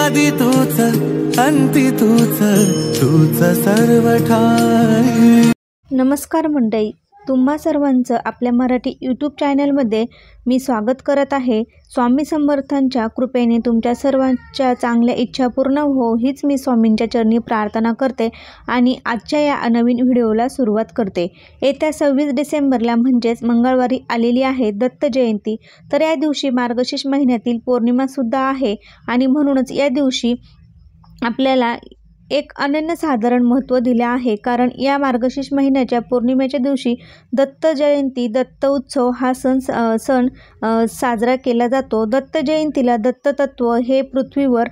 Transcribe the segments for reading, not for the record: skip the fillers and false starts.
आदि तूच अंती तूच, तूच सर्व ठाई। नमस्कार मंडळी, तुम्हा सर्वांचं आपल्या मराठी यूट्यूब चॅनलमध्ये मी स्वागत करत आहे। स्वामी समर्थांच्या कृपेने तुमच्या सर्वांच्या चांगल्या इच्छा पूर्ण हो हीच मी स्वामींच्या चरणी प्रार्थना करते आणि आजच्या या नवीन व्हिडिओला सुरुवात करते। येत्या 26 डिसेंबरला म्हणजेच मंगळवारी आलेली आहे दत्त जयंती। तर या दिवशी मार्गशीर्ष महिन्यातील पौर्णिमा सुद्धा आहे आणि म्हणूनच या दिवशी आपल्याला एक अनन्यसाधारण महत्त्व दिले आहे, कारण या मार्गशीर्ष महिन्याच्या पौर्णिमेच्या दिवशी दत्त जयंती दत्त उत्सव हा सण साजरा केला जातो। दत्त जयंतीला दत्त तत्व हे पृथ्वीवर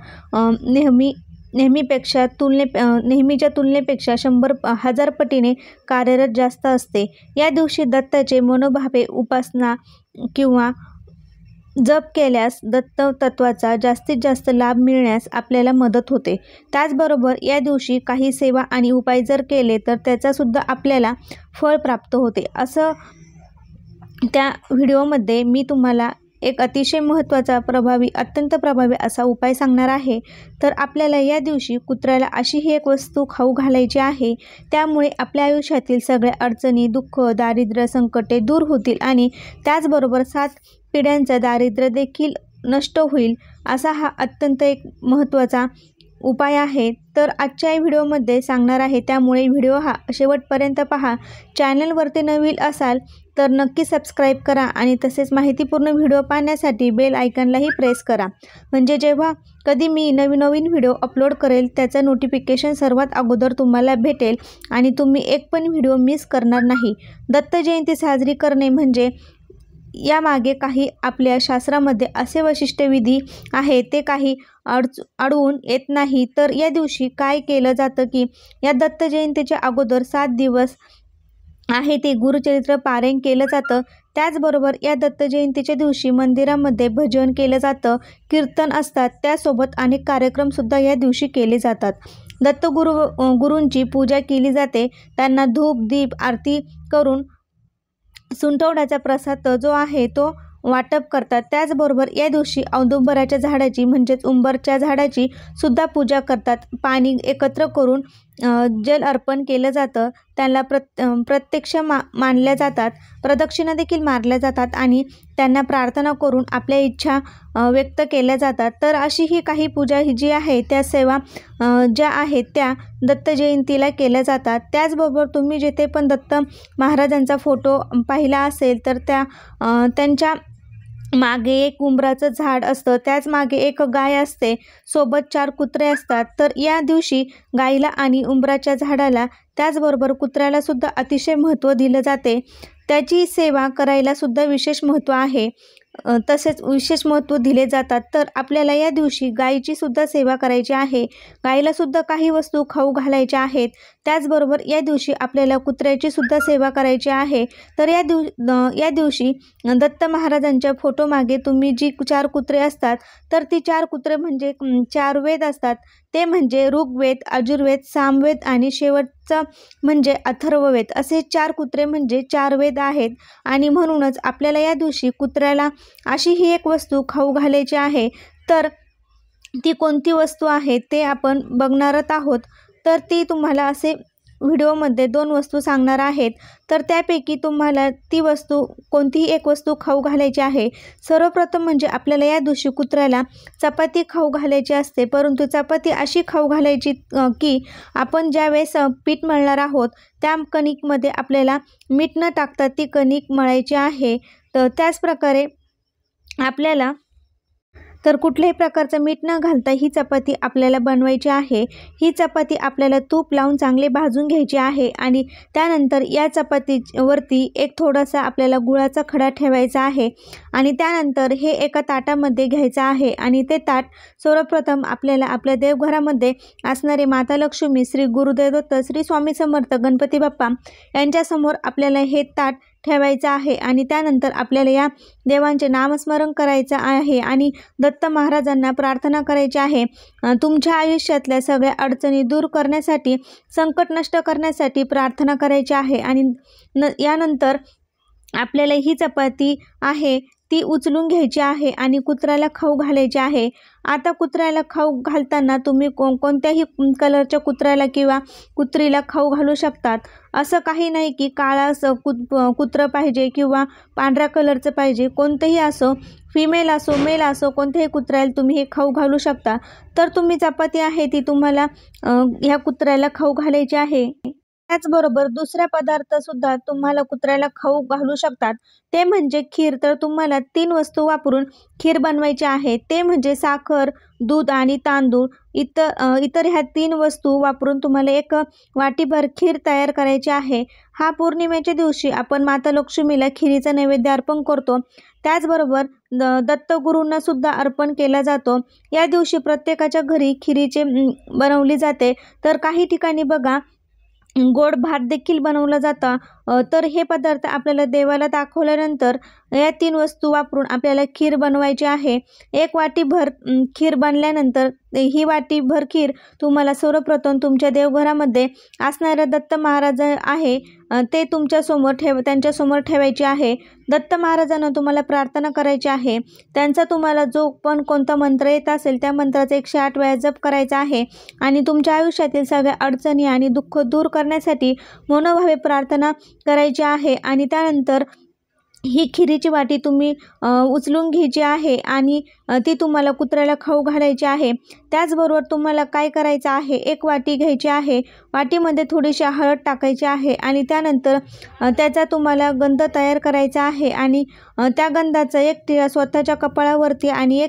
नेहमीच्या तुलनेपेक्षा 100,000 पटीने कार्यरत जास्त असते। या दिवशी दत्ताचे मनोभावे उपासना किंवा जप केल्यास दत्त तत्वाचा जास्तीत जास्त लाभ मिळण्यास आपल्याला मदत होते। त्याचबरोबर या दिवशी काही सेवा आणि उपाय जर केले तर त्याचा सुद्धा आपल्याला फळ प्राप्त होते। असं त्या व्हिडिओमध्ये मी तुम्हाला एक अतिशय महत्त्वाचा अत्यंत प्रभावी असा उपाय सांगणार आहे। तर आपल्याला या दिवशी कुत्र्याला अशी ही एक वस्तू खाऊ घालायची आहे, त्यामुळे आपल्या आयुष्यातील सगळ्या अडचणी, दुःख, दारिद्र्य, संकटे दूर होतील आणि त्याचबरोबर 7 पिढ्यांचा दारिद्र्य देखील नष्ट होईल। असा हा अत्यंत एक महत्त्वाचा उपाय आहे। तर आजच्या व्हिडिओमध्ये सांगणार आहे, त्यामुळे व्हिडिओ हा शेवटपर्यंत पहा। चॅनलवरती नवीन असाल तर नक्की सबस्क्राईब करा आणि तसेच माहितीपूर्ण व्हिडिओ पाहण्यासाठी बेल आयकॉनलाही प्रेस करा, म्हणजे जेव्हा कधी मी नवीन व्हिडिओ अपलोड करेल त्याचं नोटिफिकेशन सर्वात अगोदर तुम्हाला भेटेल आणि तुम्ही एक पण व्हिडिओ मिस करणार नाही। दत्त जयंती साजरी करणे म्हणजे यामागे काही आपल्या शास्त्रामध्ये असे वैशिष्ट्य विधी आहे ते काही अडवून येत नाही। तर या दिवशी काय केलं जातं की या दत्त जयंतीच्या अगोदर 7 दिवस आहे ते गुरुचरित्र पारायण केलं जातं। त्याचबरोबर या दत्त जयंतीच्या दिवशी मंदिरामध्ये भजन केलं जातं, कीर्तन असतात, त्यासोबत अनेक कार्यक्रमसुद्धा या दिवशी केले जातात। गुरूंची पूजा केली जाते, त्यांना धूप दीप आरती करून सुंठवड्याचा प्रसाद जो आहे तो वाटप करतात। त्याचबरोबर या दिवशी औदुंबराच्या झाडाची म्हणजेच उंबरच्या झाडाची सुद्धा पूजा करतात। पाणी एकत्र करून जल अर्पण केलं जातं, त्यांना प्रत्यक्ष मानल्या जातात, प्रदक्षिणा देखील मारल्या जातात आणि त्यांना प्रार्थना करून आपल्या इच्छा व्यक्त केल्या जातात। तर अशी ही काही पूजा जी आहे त्या सेवा ज्या आहेत त्या दत्त जयंतीला केल्या जातात। त्याचबरोबर तुम्ही जिथे पण दत्त महाराजांचा फोटो पाहिला असेल तर त्यांच्या मागे एक उंबराचं झाड असतं, त्याच मागे एक गाय असते, सोबत 4 कुत्रे असतात। तर या दिवशी गायीला आणि उंबराच्या झाडाला त्याचबरोबर कुत्र्याला सुद्धा अतिशय महत्त्व दिलं जाते। त्याची सेवा करायला सुद्धा विशेष महत्त्व आहे, तसेच विशेष महत्त्व दिले जातात। तर आपल्याला या दिवशी गायीची सुद्धा सेवा करायची आहे, गायीला सुद्धा काही वस्तू खाऊ घालायच्या आहेत। त्याचबरोबर या दिवशी आपल्याला कुत्र्याची सुद्धा सेवा करायची आहे। तर या दिवशी दत्त महाराजांच्या फोटोमागे तुम्ही जी 4 कुत्रे असतात तर ती 4 कुत्रे म्हणजे 4 वेद असतात, ते म्हणजे ऋग्वेद, यजुर्वेद, सामवेद आणि शेवटचं म्हणजे अथर्ववेद, असे 4 कुत्रे म्हणजे 4 वेद आहेत। आणि म्हणूनच आपल्याला या दिवशी कुत्र्याला अशी ही एक वस्तू खाऊ घालायची आहे। तर ती कोणती वस्तू आहे ते आपण बघणारच आहोत। तर ती तुम्हाला असे व्हिडिओमध्ये 2 वस्तू सांगणार आहेत, तर त्यापैकी तुम्हाला ती वस्तू कोणतीही एक वस्तू खाऊ घालायची आहे। सर्वप्रथम म्हणजे आपल्याला या दिवशी कुत्र्याला चपाती खाऊ घालायची असते, परंतु चपाती अशी खाऊ घालायची की आपण ज्यावेळेस पीठ मळणार आहोत त्या कणिकमध्ये आपल्याला मीठ न टाकता ती कणिक मळायची आहे। तर त्याचप्रकारे आपल्याला कुठल्याही प्रकारचं मीठ न घालता ही चपाती आपल्याला बनवायची आहे। ही चपाती आपल्याला तूप लावून चांगले भाजून घ्यायची आहे आणि त्यानंतर या चपातीवरती एक थोडासा आपल्याला गुळाचा खडा ठेवायचा आहे आणि त्यानंतर हे एका ताटामध्ये घ्यायचं आहे आणि ते ताट सर्वप्रथम आपल्याला आपल्या देवघरामध्ये असणारे माता लक्ष्मी, श्री गुरुदेव दत्त, श्री स्वामी समर्थ, गणपती बाप्पा यांच्यासमोर आपल्याला हे ताट ठेवायचं आहे आणि त्यानंतर आपल्याला या देवांचे नामस्मरण करायचं आहे आणि दत्त महाराजांना प्रार्थना करायची आहे, तुमच्या आयुष्यातल्या सगळ्या अडचणी दूर करण्यासाठी, संकट नष्ट करण्यासाठी प्रार्थना करायची आहे। आणि यानंतर आपल्याला ही चपाती आहे ती उचलून घ्यायची आहे आणि कुत्र्याला खाऊ घालायची आहे। आता कुत्र्याला खाऊ घालताना तुम्ही कोणत्याही कलरच्या कुत्र्याला किंवा कुत्रीला खाऊ घालू शकतात। असं काही नाही की काळा कुत्रं पाहिजे किंवा पांढऱ्या कलरचं पाहिजे, कोणतंही असो, फिमेल असो मेल असो, कोणत्याही कुत्र्याला तुम्ही हे खाऊ घालू शकता। तर तुम्ही चपाती आहे ती तुम्हाला ह्या कुत्र्याला खाऊ घालायची आहे। त्याचबरोबर दुसरा पदार्थसुद्धा तुम्हाला कुत्र्याला खाऊ घालू शकतात, ते म्हणजे खीर। तर तुम्हाला 3 वस्तू वापरून खीर बनवायची आहे, ते म्हणजे साखर, दूध आणि तांदूळ। इतर ह्या 3 वस्तू वापरून तुम्हाला 1 वाटीभर खीर तयार करायची आहे। हा पौर्णिमेच्या दिवशी आपण माता लक्ष्मीला खिरीचा नैवेद्य अर्पण करतो। त्याचबरोबर दत्तगुरूंना सुद्धा अर्पण केला जातो। या दिवशी प्रत्येकाच्या घरी खिरीचे बनवली जाते। तर काही ठिकाणी बघा गोड भात देखील बनवलं जातं। तर हे पदार्थ आपल्याला देवाला दाखवल्यानंतर या 3 वस्तू वापरून आपल्याला खीर बनवायची आहे। 1 वाटीभर खीर बनल्यानंतर ही वाटीभर खीर तुम्हाला सर्वप्रथम तुमच्या देवघरामध्ये असणाऱ्या दत्त महाराज आहे ते त्यांच्यासमोर ठेवायची आहे। दत्त महाराजांना तुम्हाला प्रार्थना करायची आहे। त्यांचा तुम्हाला जो पण कोणता मंत्र येत असेल त्या मंत्राचा 108 वेळा जप करायचा आहे आणि तुमच्या आयुष्यातील सगळ्या अडचणी आणि दुःख दूर करण्यासाठी मनोभावे प्रार्थना करायची आहे। आणि त्यानंतर ही खिरीची वाटी तुम्ही उचलून घ्यायची आहे आणि ती तुम्हाला कुत्र्याला खाऊ घालायची आहे। त्याचबरोबर तुम्हाला काय करायचं आहे, 1 वाटी घ्यायची आहे, वाटीमध्ये थोडीशी हळद टाकायची आहे आणि त्यानंतर त्याचा तुम्हाला गंध तयार करायचा आहे आणि त्या गंधाचा 1 टिळा स्वतःच्या कपाळावरती आणि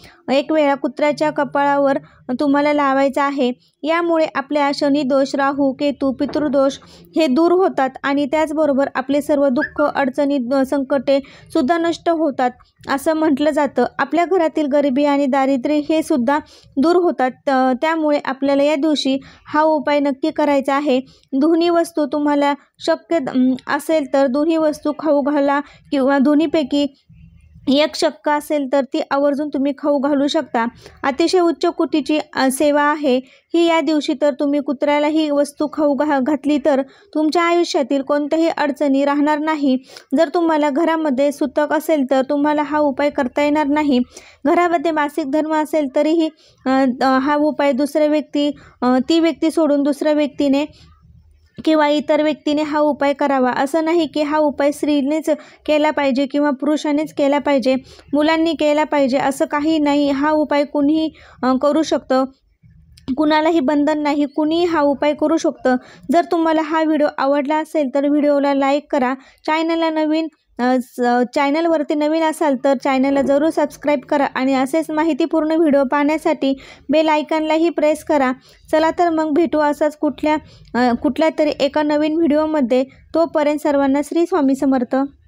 एक वेळा कुत्र्याच्या कपाळावर तुम्हाला लावायचा आहे। यामुळे आपल्या शनिदोष, राहू, केतू, पितृदोष हे दूर होतात आणि त्याचबरोबर आपले सर्व दुःख, अडचणी, संकटे सुद्धा नष्ट होतात असं म्हटलं जातं। आपल्या घरातील गरिबी आणि दारिद्र्य हे सुद्धा दूर होतात। त्यामुळे आपल्याला या दिवशी हा उपाय नक्की करायचा आहे। दोन्ही वस्तू तुम्हाला शक्य असेल तर दोन्ही वस्तू खाऊ घाला किंवा दोन्हीपैकी 1 शक्य असेल तर ती आवर्जून तुम्ही खाऊ घालू शकता। अतिशय उच्च कोटीची सेवा आहे ही या दिवशी। तर तुम्ही कुत्र्याला ही वस्तू खाऊ घातली तर तुमच्या आयुष्यातील कोणत्याही अडचणी राहणार नाही। जर तुम्हाला घरामध्ये सुतक असेल तर तुम्हाला हा उपाय करता येणार नाही। घरामध्ये मासिक धर्म असेल तरीही हा उपाय ती व्यक्ती सोडून दुसऱ्या व्यक्तीने किंवा इतर व्यक्तीने हा उपाय करावा। असं नाही की हा उपाय स्त्रीनेच केला पाहिजे किंवा पुरुषानेच केला पाहिजे, मुलांनी केला पाहिजे, असं काही नाही। हा उपाय कुणीही करू शकतं, कुणालाही बंधन नाही, कुणीही हा उपाय करू शकतं। जर तुम्हाला हा व्हिडिओ आवडला असेल तर व्हिडिओला लाईक करा। चॅनलवरती नवीन असाल तर चॅनलला जरूर सबस्क्राईब करा आणि असेच माहितीपूर्ण व्हिडिओ पाहण्यासाठी बेल आयकॉनलाही प्रेस करा। चला तर मग भेटू असाच कुठल्या तरी एका नवीन व्हिडिओमध्ये। तोपर्यंत सर्वांना श्री स्वामी समर्थ।